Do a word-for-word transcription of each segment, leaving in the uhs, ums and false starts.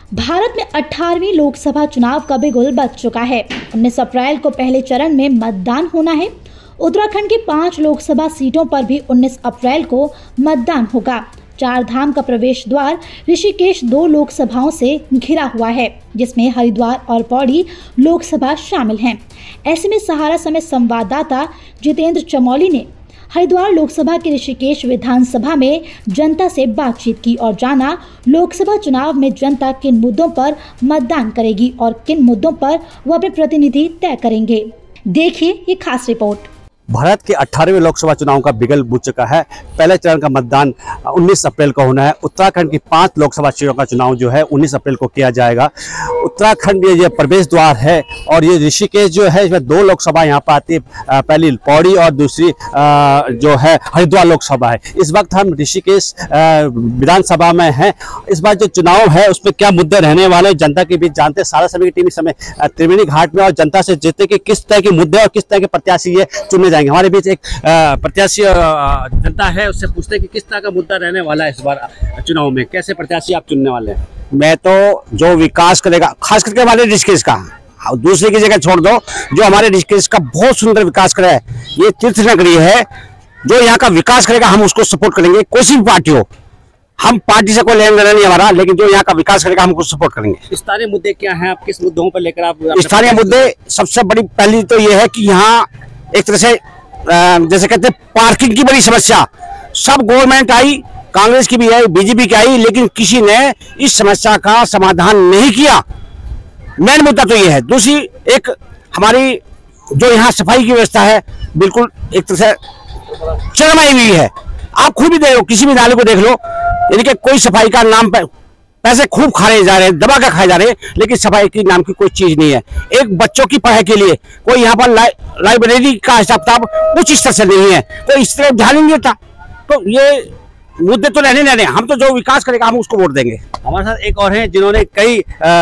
भारत में अठारहवीं लोकसभा चुनाव का बिगुल बज चुका है। उन्नीस अप्रैल को पहले चरण में मतदान होना है। उत्तराखंड की पांच लोकसभा सीटों पर भी उन्नीस अप्रैल को मतदान होगा। चार धाम का प्रवेश द्वार ऋषिकेश दो लोकसभाओं से घिरा हुआ है, जिसमें हरिद्वार और पौड़ी लोकसभा शामिल हैं। ऐसे में सहारा समेत संवाददाता जितेंद्र चमोली ने हरिद्वार लोकसभा के ऋषिकेश विधानसभा में जनता से बातचीत की और जाना लोकसभा चुनाव में जनता किन मुद्दों पर मतदान करेगी और किन मुद्दों पर वो अपने प्रतिनिधि तय करेंगे। देखिए ये खास रिपोर्ट। भारत के अठारहवें लोकसभा चुनाव का बिगल बुझ चुका है। पहले चरण का मतदान उन्नीस अप्रैल को होना है। उत्तराखंड की पांच लोकसभा सीटों का चुनाव जो है उन्नीस अप्रैल को किया जाएगा। उत्तराखंड ये प्रवेश द्वार है और ये ऋषिकेश जो है इसमें दो लोकसभा यहाँ पर आती है, पहली पौड़ी और दूसरी जो है हरिद्वार लोकसभा है। इस वक्त हम ऋषिकेश विधानसभा में हैं। इस बार जो चुनाव है उसमें क्या मुद्दे रहने वाले जनता के बीच जानते हैं। सारा समय की टीम इस समय त्रिवेणी घाट में और जनता से जीतने के किस तरह के मुद्दे और किस तरह के प्रत्याशी ये चुने जाएंगे। हमारे बीच एक प्रत्याशी जनता है, उससे पूछते हैं कि किस तरह का मुद्दा रहने वाला है इस बार चुनाव में। कैसे प्रत्याशी आप चुनने वाले हैं? मैं तो जो विकास करेगा, खास करके हमारे ऋषिकेश का, दूसरे की जगह छोड़ दो, जो हमारे ऋषिकेश का बहुत सुंदर विकास करे है। ये तीर्थ नगरी है, जो यहाँ का विकास करेगा हम उसको सपोर्ट करेंगे। कोई भी पार्टी हो, हम पार्टी से कोई लेन देना नहीं हमारा, लेकिन जो यहाँ का विकास करेगा हम उसको सपोर्ट करेंगे। स्थानीय मुद्दे क्या हैं? आप किस मुद्दों पर लेकर आप? स्थानीय मुद्दे सबसे बड़ी पहली तो ये है कि यहाँ एक तरह से जैसे कहते हैं पार्किंग की बड़ी समस्या। सब गवर्नमेंट आई, कांग्रेस की भी आई, बीजेपी की आई, लेकिन किसी ने इस समस्या का समाधान नहीं किया। मेन मुद्दा तो ये है। दूसरी एक हमारी जो यहाँ सफाई की व्यवस्था है बिल्कुल एक तरह से चरमाई हुई है। आप खुद भी देखो, किसी भी नाले को देख लो, यानी कि कोई सफाई का नाम पर पैसे खूब खाए जा रहे हैं, दबा कर खाए जा रहे हैं, लेकिन सफाई की नाम की कोई चीज नहीं है। एक बच्चों की पढ़ाई के लिए कोई यहाँ पर लाई, लाइब्रेरी का हिसाब किताब कुछ इस तरह से नहीं है, कोई इस तरह ध्यान नहीं देता। तो ये मुद्दे तो रहने नहीं, हम तो जो विकास करेगा हम उसको वोट देंगे। हमारे साथ एक और हैं जिन्होंने कई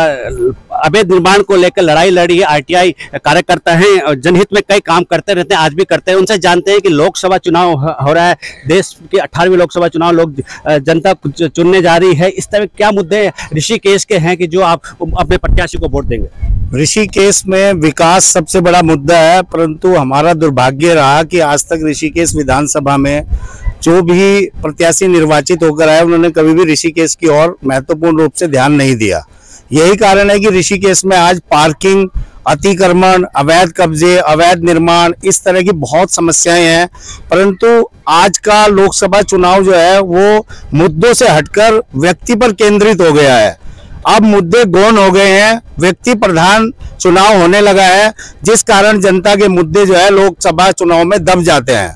अवैध निर्माण को लेकर लड़ाई लड़ी है। आरटीआई कार्यकर्ता हैं और जनहित में कई काम करते रहते हैं, आज भी करते हैं। उनसे जानते हैं कि लोकसभा चुनाव हो रहा है, देश के अठारहवीं लोकसभा चुनाव लोग जनता चुनने जा रही है। इस तरह क्या मुद्दे ऋषिकेश के हैं कि जो आप अपने प्रत्याशी को वोट देंगे? ऋषिकेश में विकास सबसे बड़ा मुद्दा है, परंतु हमारा दुर्भाग्य रहा कि आज तक ऋषिकेश विधानसभा में जो भी प्रत्याशी निर्वाचित होकर आए उन्होंने कभी भी ऋषिकेश की ओर महत्वपूर्ण रूप से ध्यान नहीं दिया। यही कारण है कि ऋषिकेश में आज पार्किंग, अतिक्रमण, अवैध कब्जे, अवैध निर्माण, इस तरह की बहुत समस्याएं हैं। परंतु आज का लोकसभा चुनाव जो है वो मुद्दों से हटकर व्यक्ति पर केंद्रित हो गया है। अब मुद्दे गौण हो गए हैं, व्यक्ति प्रधान चुनाव होने लगा है, जिस कारण जनता के मुद्दे जो है लोकसभा चुनाव में दब जाते हैं।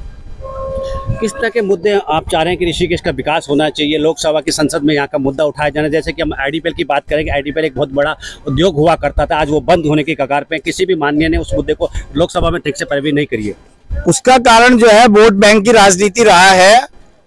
किस तरह के मुद्दे आप चाह रहे हैं कि ऋषिकेश का विकास होना चाहिए, लोकसभा की संसद में यहाँ का मुद्दा उठाया जाना? जैसे कि हम आईडीपीएल की बात करेंगे, आईडीपीएल एक बहुत बड़ा उद्योग हुआ करता था, आज वो बंद होने की कगार पे। किसी भी माननीय ने उस मुद्दे को लोकसभा में ठीक से पैरवी नहीं करी है। उसका कारण जो है वोट बैंक की राजनीति रहा है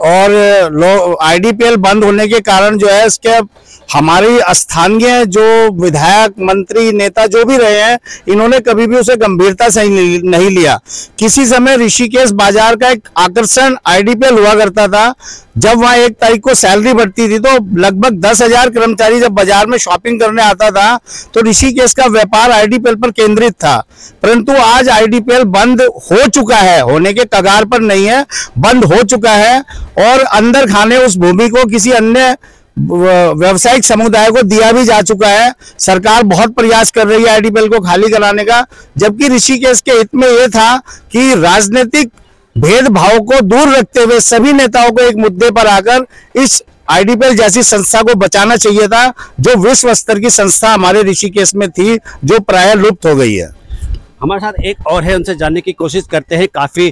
और आईडीपीएल बंद होने के कारण जो है इसके हमारी स्थानीय जो विधायक, मंत्री, नेता जो भी रहे हैं, इन्होंने कभी भी उसे गंभीरता से नहीं लिया। किसी समय ऋषिकेश बाजार का एक आकर्षण आईडीपीएल हुआ करता था। जब वहां एक तारीख को सैलरी बढ़ती थी तो लगभग दस हजार कर्मचारी जब बाजार में शॉपिंग करने आता था तो ऋषिकेश का व्यापार आईडीपीएल पर केंद्रित था। परंतु आज आईडीपीएल बंद हो चुका है, होने के कगार पर नहीं है, बंद हो चुका है और अंदर खाने उस भूमि को किसी अन्य व्यवसायिक समुदाय को दिया भी जा चुका है। सरकार बहुत प्रयास कर रही है आईडीपीएल को खाली कराने का, जबकि ऋषिकेश के हित में यह था कि राजनीतिक भेदभाव को दूर रखते हुए सभी नेताओं को एक मुद्दे पर आकर इस आईडीपीएल जैसी संस्था को बचाना चाहिए था, जो विश्व स्तर की संस्था हमारे ऋषिकेश में थी, जो प्रायः लुप्त हो गई है। हमारे साथ एक और है, उनसे जानने की कोशिश करते हैं। काफ़ी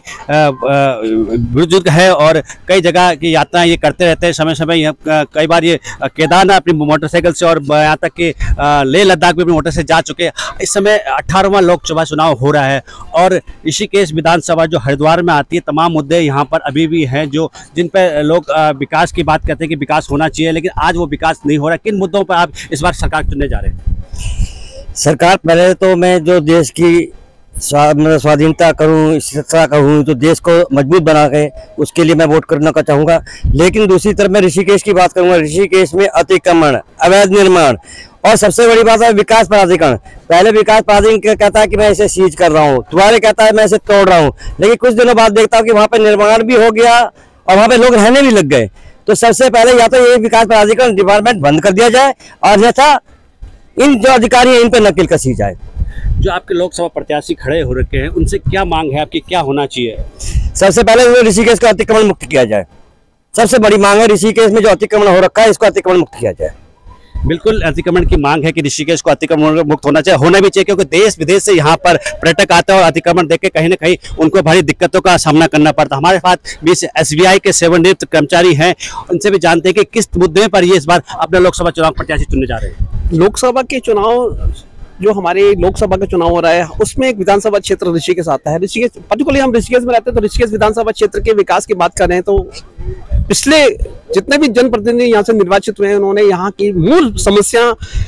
बुजुर्ग है और कई जगह की यात्राएं ये करते रहते हैं समय समय। कई बार ये केदारनाथ अपनी मोटरसाइकिल से और यहाँ तक कि लेह लद्दाख भी अपनी मोटर से जा चुके हैं। इस समय अठारहवां लोकसभा चुनाव हो रहा है और ऋषिकेश विधानसभा जो हरिद्वार में आती है, तमाम मुद्दे यहाँ पर अभी भी हैं जो जिन पर लोग विकास की बात करते हैं कि विकास होना चाहिए, लेकिन आज वो विकास नहीं हो रहा। किन मुद्दों पर आप इस बार सरकार चुनने जा रहे हैं? सरकार, पहले तो मैं जो देश की स्वाधीनता करूं, स्वतंत्रता करूं, तो देश को मजबूत बना के उसके लिए मैं वोट करना का चाहूँगा। लेकिन दूसरी तरफ मैं ऋषिकेश की बात करूँगा। ऋषिकेश में अतिक्रमण, अवैध निर्माण और सबसे बड़ी बात है विकास प्राधिकरण। पहले विकास प्राधिकरण कहता है कि मैं इसे सीज कर रहा हूँ, दोबारा कहता है मैं इसे तोड़ रहा हूँ, लेकिन कुछ दिनों बाद देखता हूँ कि वहाँ पे निर्माण भी हो गया और वहाँ पे लोग रहने भी लग गए। तो सबसे पहले या तो ये विकास प्राधिकरण डिपार्टमेंट बंद कर दिया जाए और अन्यथा इन जो अधिकारी हैं इन पर नकेल कसी जाए। जो आपके लोकसभा प्रत्याशी खड़े हो रखे हैं उनसे क्या मांग है आपकी, क्या होना चाहिए? सबसे पहले ऋषिकेश को अतिक्रमण मुक्त किया जाए। सबसे बड़ी मांग है ऋषिकेश में जो अतिक्रमण हो रखा है इसको अतिक्रमण मुक्त किया जाए। बिल्कुल अतिक्रमण की मांग है कि ऋषिकेश को अतिक्रमण मुक्त होना चाहिए, होना भी चाहिए, क्योंकि देश विदेश से यहाँ पर पर्यटक आते हैं और अतिक्रमण देख के कहीं ना कहीं उनको भारी दिक्कतों का सामना करना पड़ता है। हमारे साथ बीस एस बी आई के सेवानिवृत्त कर्मचारी हैं, उनसे भी जानते हैं कि किस मुद्दे पर ये इस बार अपने लोकसभा चुनाव प्रत्याशी चुनने जा रहे हैं। लोकसभा के चुनाव जो हमारे लोकसभा का चुनाव हो रहा है उसमें एक विधानसभा क्षेत्र ऋषिकेश आता है। ऋषिकेश पर्टिकुलरली हम ऋषिकेश में रहते हैं, तो ऋषिकेश विधानसभा क्षेत्र के विकास की बात कर रहे हैं तो पिछले जितने भी जनप्रतिनिधि यहाँ से निर्वाचित हुए हैं उन्होंने यहाँ की मूल समस्या,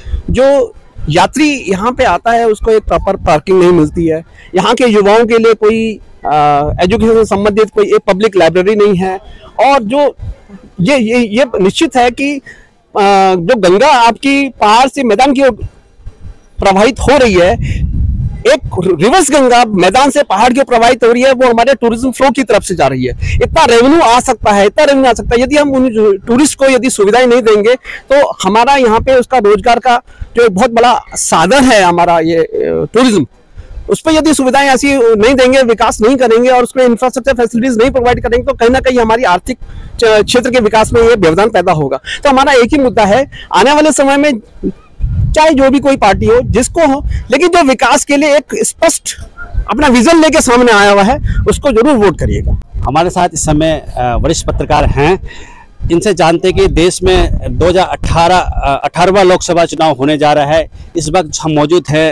जो यात्री यहाँ पे आता है उसको एक प्रॉपर पार्किंग नहीं मिलती है, यहाँ के युवाओं के लिए कोई एजुकेशन से संबंधित कोई एक पब्लिक लाइब्रेरी नहीं है, और जो ये ये ये निश्चित है कि आ, जो गंगा आपकी पहाड़ से मैदान की ओर प्रवाहित हो रही है, एक रिवर्स गंगा मैदान से पहाड़ की प्रवाहित हो रही है, वो हमारे टूरिज्म फ्लो की तरफ से जा रही है। इतना रेवेन्यू आ सकता है, इतना रेवेन्यू आ सकता है, यदि हम उन टूरिस्ट को यदि सुविधाएं नहीं देंगे तो हमारा यहाँ पे उसका रोजगार का जो एक बहुत बड़ा साधन है हमारा ये टूरिज्म, उस पर यदि सुविधाएं ऐसी नहीं देंगे, विकास नहीं करेंगे और उसमें इंफ्रास्ट्रक्चर फैसिलिटीज नहीं प्रोवाइड करेंगे तो कहीं ना कहीं हमारी आर्थिक क्षेत्र के विकास में ये व्यवधान पैदा होगा। तो हमारा एक ही मुद्दा है, आने वाले समय में चाहे जो भी कोई पार्टी हो, जिसको हो, लेकिन जो विकास के लिए एक स्पष्ट अपना विजन लेके सामने आया हुआ है उसको जरूर वोट करिएगा। हमारे साथ इस समय वरिष्ठ पत्रकार हैं, इनसे जानते हैं कि देश में दो हज़ार अठारह अठारहवां लोकसभा चुनाव होने जा रहा है। इस वक्त हम मौजूद हैं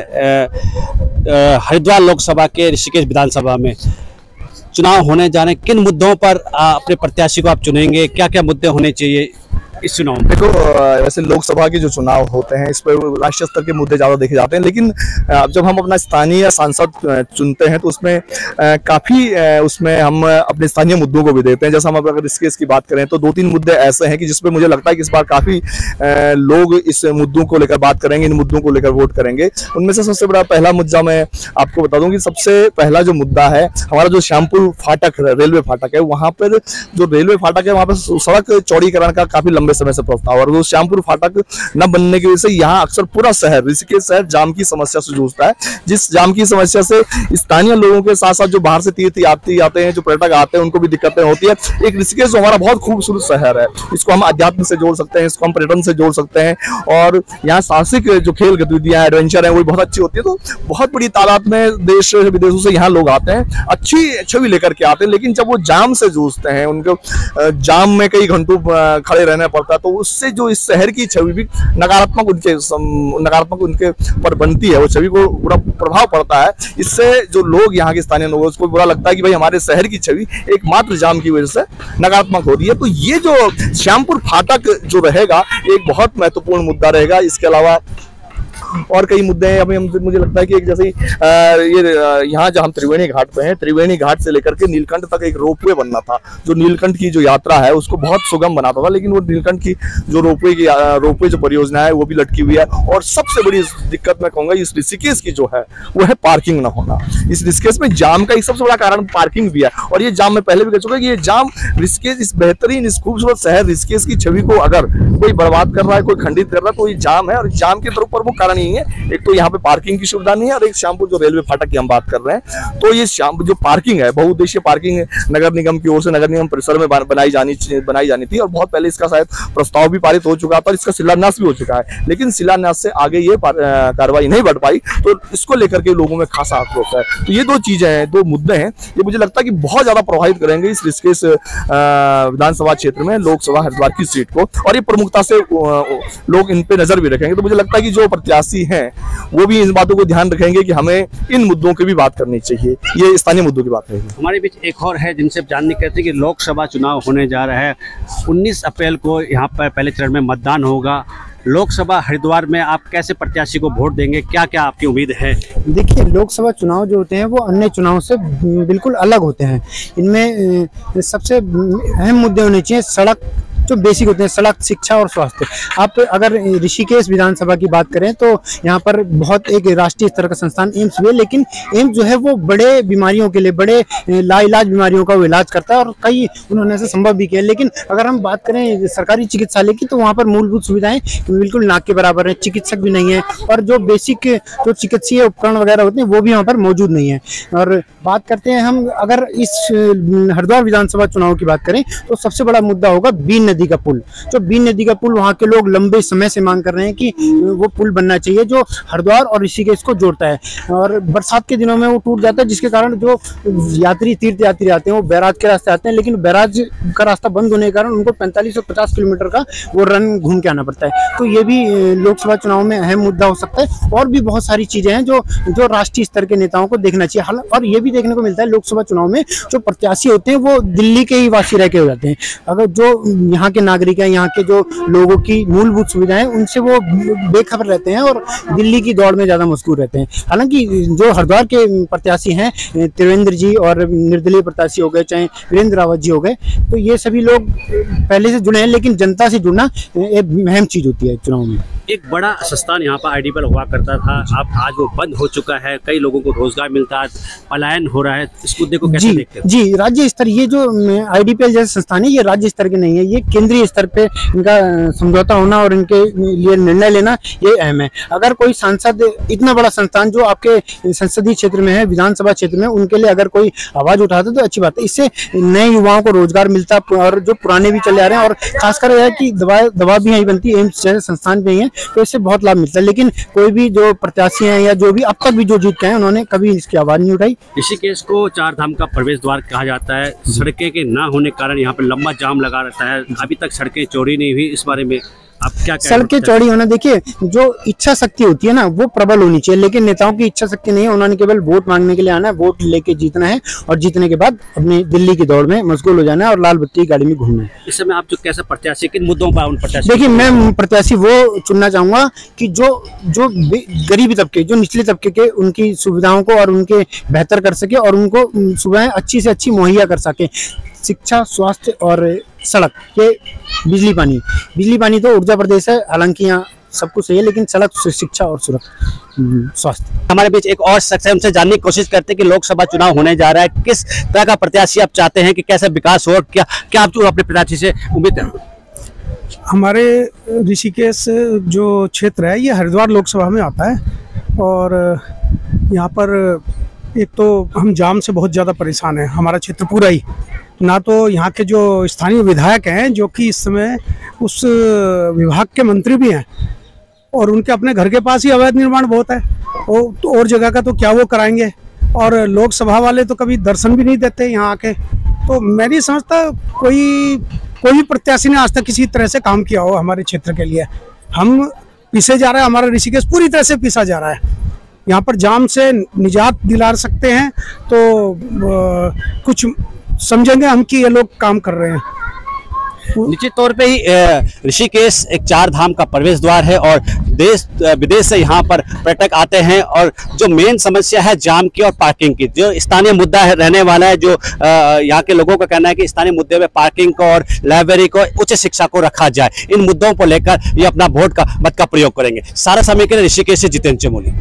हरिद्वार लोकसभा के ऋषिकेश विधानसभा में। चुनाव होने जा रहे हैं, किन मुद्दों पर अपने प्रत्याशी को आप चुनेंगे, क्या क्या मुद्दे होने चाहिए इस चुनाव में? देखो, वैसे लोकसभा के जो चुनाव होते हैं इस पर राष्ट्रीय स्तर के मुद्दे ज़्यादा देखे जाते हैं, लेकिन अब जब हम अपना स्थानीय सांसद चुनते हैं तो उसमें काफ़ी उसमें हम अपने स्थानीय मुद्दों को भी देते हैं। जैसे हम अगर ऋषिकेश की बात करें तो दो तीन मुद्दे ऐसे हैं कि जिसपे मुझे लगता है कि इस बार काफ़ी लोग इस मुद्दों को लेकर बात करेंगे, इन मुद्दों को लेकर वोट करेंगे। उनमें से सबसे बड़ा पहला मुद्दा मैं आपको बता दूं कि सबसे पहला जो मुद्दा है हमारा जो श्यामपुर फाटक रेलवे फाटक है, वहाँ पर जो रेलवे फाटक है वहाँ पर सड़क चौड़ीकरण का काफ़ी लंबे समय से प्रस्ताव, और वो श्यामपुर फाटक न बनने की वजह से यहाँ अक्सर पूरा शहर ऋषिकेश शहर जाम की समस्या से जूझता है। जिस जाम की समस्या से स्थानीय लोगों के साथ साथ जो बाहर से तीर्थ यात्री आते हैं, जो पर्यटक आते हैं, उनको भी दिक्कतें होती है। एक ऋषिकेश जो हमारा बहुत खूबसूरत शहर है, इसको हम अध्यात्म से जोड़ सकते हैं, इसको हम पर्यटन से जोड़ सकते हैं, और यहाँ साहसिक जो खेल गतिविधियां एडवेंचर है वो बहुत अच्छी होती है। तो बहुत बड़ी तादाद में देश विदेशों से यहाँ लोग आते हैं, अच्छी छवि लेकर के आते हैं, लेकिन जब वो जाम से जूझते हैं, उनको जाम में कई घंटों खड़े रहना पड़ता है, तो उससे जो इस शहर की छवि भी नकारात्मक उनके नकारात्मक उनके पर बनती है, वो छवि को बुरा प्रभाव पड़ता है। इससे जो लोग यहाँ के स्थानीय लोग उसको बुरा लगता है कि भाई हमारे शहर की छवि एकमात्र जाम की वजह से नकारात्मक हो रही है। तो ये जो श्यामपुर फाटक जो रहेगा एक बहुत महत्वपूर्ण मुद्दा रहेगा। इसके अलावा और कई मुद्दे हैं। अभी मुझे लगता है कि एक जैसे ये यहाँ जहाँ हम त्रिवेणी घाट पे हैं, त्रिवेणी घाट से लेकर के नीलकंठ तक एक रोपवे बनना था, जो नीलकंठ की जो यात्रा है उसको बहुत सुगम बनाता था, लेकिन वो नीलकंठ की जो रोपवे की रोपवे जो परियोजना है वो भी लटकी हुई है। और सबसे बड़ी दिक्कत मैं कहूँगा इस ऋषिकेश की जो है वो है पार्किंग न होना। इस ऋषिकेश में जाम का एक सबसे बड़ा कारण पार्किंग भी है, और ये जाम में पहले भी कह चुका कि ये जाम ऋषिकेश इस बेहतरीन इस खूबसूरत शहर ऋषिकेश की छवि को अगर कोई बर्बाद कर रहा है, कोई खंडित कर रहा है, तो ये जाम है। और जाम के तरफ प्रमुख कारण यही है, एक तो यहाँ पे पार्किंग की सुविधा नहीं है, और एक श्यामपुर जो रेलवे फाटक की हम बात कर रहे हैं, तो ये श्याम जो पार्किंग है बहुउद्देशीय पार्किंग नगर निगम की ओर से नगर निगम परिसर में बनाई जानी बनाई जानी थी, और बहुत पहले इसका शायद प्रस्ताव भी पारित हो चुका था, इसका शिलान्यास भी हो चुका है, लेकिन शिलान्यास से आगे ये कार्रवाई नहीं बढ़ पाई, तो इसको लेकर के लोगों में खासा आक्रोश है। तो ये दो चीजें हैं, दो मुद्दे हैं, ये मुझे लगता है कि बहुत ज्यादा प्रभावित करेंगे इस ऋषिकेश विधानसभा क्षेत्र में लोकसभा हरिद्वार की सीट को, और ये प्रमुखता से लोग इन पे नजर भी रखेंगे। तो मुझे लगता है कि जो प्रत्याशी हैं वो भी इन बातों को ध्यान रखेंगे कि हमें इन मुद्दों की भी बात करनी चाहिए, ये स्थानीय मुद्दों की बात रहेगी। हमारे बीच एक और है जिनसे जानने कहते हैं कि लोकसभा चुनाव होने जा रहा है, उन्नीस अप्रैल को यहाँ पर पहले चरण में मतदान होगा। लोकसभा हरिद्वार में आप कैसे प्रत्याशी को वोट देंगे, क्या क्या आपकी उम्मीद है? देखिए, लोकसभा चुनाव जो होते हैं वो अन्य चुनाव से बिल्कुल अलग होते हैं। इनमें सबसे अहम मुद्दे होने चाहिए सड़क, जो बेसिक होते हैं सड़क, शिक्षा और स्वास्थ्य। आप अगर ऋषिकेश विधानसभा की बात करें तो यहाँ पर बहुत एक राष्ट्रीय स्तर का संस्थान एम्स भी है, लेकिन एम्स जो है वो बड़े बीमारियों के लिए, बड़े लाइलाज बीमारियों का वो इलाज करता है और कई उन्होंने ऐसा संभव भी किया। लेकिन अगर हम बात करें सरकारी चिकित्सालय की तो वहाँ पर मूलभूत सुविधाएं बिल्कुल नाक के बराबर है, चिकित्सक भी नहीं है और जो बेसिक जो चिकित्सीय उपकरण वगैरह होते हैं वो भी यहाँ पर मौजूद नहीं है। और बात करते हैं हम अगर इस हरिद्वार विधानसभा चुनाव की बात करें तो सबसे बड़ा मुद्दा होगा बीन नदी का पुल। जो बीन नदी का पुल वहाँ के लोग लंबे समय से मांग कर रहे हैं कि वो पुल बनना चाहिए जो हरिद्वार और ऋषिकेश को जोड़ता है। और बरसात के दिनों में वो टूट जाता है, जिसके कारण जो यात्री तीर्थ यात्री आते हैं वो बैराज के रास्ते आते हैं, लेकिन बैराज का रास्ता बंद होने के कारण उनको पैंतालीस सौ पचास किलोमीटर का वो रन घूम के आना पड़ता है। तो ये भी लोकसभा चुनाव में अहम मुद्दा हो सकता है। और भी बहुत सारी चीजें हैं जो जो राष्ट्रीय स्तर के नेताओं को देखना चाहिए। और ये भी देखने को मिलता है लोकसभा चुनाव में जो प्रत्याशी होते हैं वो दिल्ली के ही वासी रह के हो जाते हैं। अगर जो यहाँ के नागरिक हैं, यहाँ के जो लोगों की मूलभूत सुविधाएं उनसे वो बेखबर रहते हैं और दिल्ली की दौड़ में ज्यादा मशगूल रहते हैं। हालांकि जो हरिद्वार के प्रत्याशी हैं त्रिवेंद्र जी और निर्दलीय प्रत्याशी हो गए, चाहे वीरेंद्र रावत जी हो गए, तो ये सभी लोग पहले से जुड़े हैं, लेकिन जनता से जुड़ना एक अहम चीज होती है चुनाव में। एक बड़ा संस्थान यहाँ पर आईडीपीएल हुआ करता था, अब आज वो बंद हो चुका है, कई लोगों को रोजगार मिलता है, पलायन हो रहा है, इस मुद्दे को कैसे देखते हैं? जी, राज्य स्तर ये जो आईडीपीएल जैसे संस्थान है ये राज्य स्तर के नहीं है, ये केंद्रीय स्तर पे इनका समझौता होना और इनके लिए निर्णय लेना ये अहम है। अगर कोई सांसद इतना बड़ा संस्थान जो आपके संसदीय क्षेत्र में है, विधानसभा क्षेत्र में, उनके लिए अगर कोई आवाज उठाता तो अच्छी बात है। इससे नए युवाओं को रोजगार मिलता और जो पुराने भी चले आ रहे हैं, और खासकर यह है कि दवा दवा भी यहीं बनती है, एम्स जैसे संस्थान भी है, तो इससे बहुत लाभ मिलता है। लेकिन कोई भी जो प्रत्याशी हैं या जो भी अब तक भी जो जीत के हैं उन्होंने कभी इसकी आवाज नहीं उठाई। ऋषिकेश को चार धाम का प्रवेश द्वार कहा जाता है, सड़कें के ना होने के कारण यहाँ पे लंबा जाम लगा रहता है, अभी तक सड़कें चौड़ी नहीं हुई, इस बारे में अब क्या सड़कें चौड़ी होना, देखिए जो इच्छा शक्ति होती है ना वो प्रबल होनी चाहिए, लेकिन नेताओं की इच्छा शक्ति नहीं है, उन्होंने केवल वोट मांगने के लिए आना है, वोट लेके जीतना है और जीतने के बाद अपनी दिल्ली की दौड़ में मशगूल हो जाना है और लाल बत्ती की गाड़ी में घूमना है। इस समय आप जो कैसा प्रत्याशी, किन मुद्दों पर उन प्रत्याशी? देखिए, मैं प्रत्याशी वो चुनना चाहूंगा कि जो जो गरीबी तबके, जो निचले तबके के, उनकी सुविधाओं को और उनके बेहतर कर सके और उनको सुविधाएं अच्छी से अच्छी मुहैया कर सके। शिक्षा, स्वास्थ्य और सड़क, ये बिजली पानी बिजली पानी तो ऊर्जा प्रदेश है, हालांकि यहाँ सब कुछ सही है, लेकिन सड़क, शिक्षा और सुरक्षा, स्वास्थ्य। हमारे बीच एक और शख्स है, उनसे जानने की कोशिश करते हैं कि लोकसभा चुनाव होने जा रहा है, किस तरह का प्रत्याशी आप चाहते हैं कि कैसे विकास हो, क्या क्या आप अपने प्रत्याशी से उम्मीद है? हमारे ऋषिकेश जो क्षेत्र है ये हरिद्वार लोकसभा में आता है और यहाँ पर एक तो हम जाम से बहुत ज़्यादा परेशान हैं, हमारा क्षेत्र पूरा ही, ना तो यहाँ के जो स्थानीय विधायक हैं जो कि इस समय उस विभाग के मंत्री भी हैं और उनके अपने घर के पास ही अवैध निर्माण बहुत है, और तो और जगह का तो क्या वो कराएंगे, और लोकसभा वाले तो कभी दर्शन भी नहीं देते यहाँ आके। तो मैं नहीं समझता कोई कोई प्रत्याशी ने आज तक किसी तरह से काम किया हो हमारे क्षेत्र के लिए। हम पीछे जा रहे हैं, हमारा ऋषिकेश पूरी तरह से पीछा जा रहा है। यहाँ पर जाम से निजात दिला सकते हैं तो आ, कुछ समझेंगे हम कि ये लोग काम कर रहे हैं। निश्चित तौर पे ही ऋषिकेश एक चार धाम का प्रवेश द्वार है और देश विदेश से यहाँ पर पर्यटक आते हैं, और जो मेन समस्या है जाम की और पार्किंग की, जो स्थानीय मुद्दा है रहने वाला है, जो यहाँ के लोगों का कहना है कि स्थानीय मुद्दे में पार्किंग को और लाइब्रेरी को, उच्च शिक्षा को रखा जाए। इन मुद्दों को लेकर ये अपना वोट का मत का प्रयोग करेंगे। सारा समय के लिए ऋषिकेश से जितेंद्र चमोली।